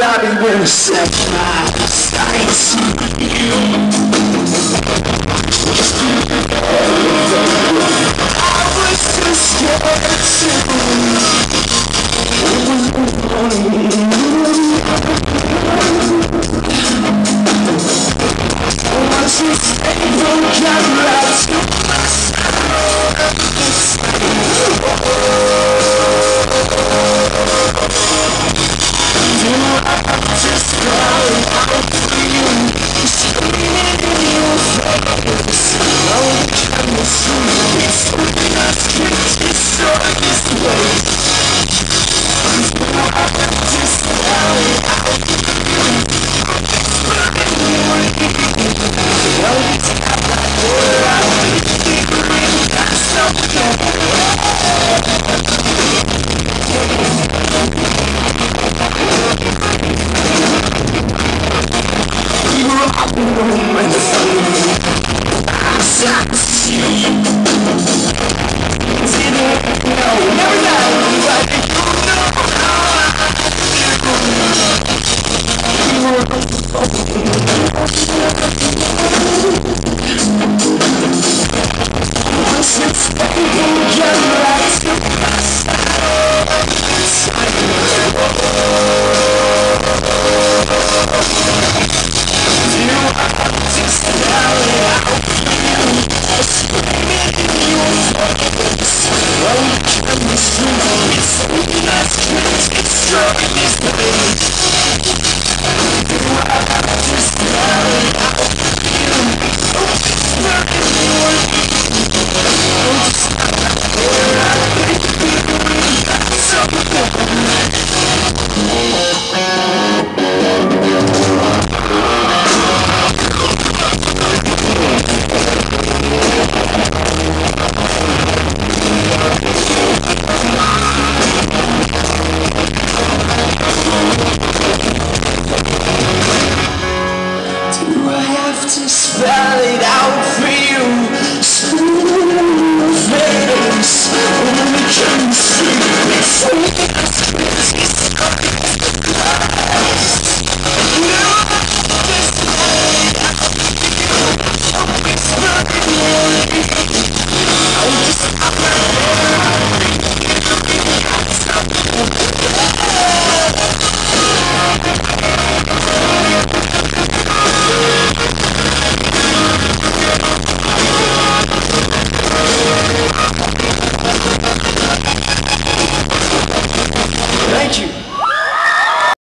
I will set my sights on you. I was too scared once you stay from camera to my side, do I just call out for you? Screaming in your face. No chemistry, it's not just this way.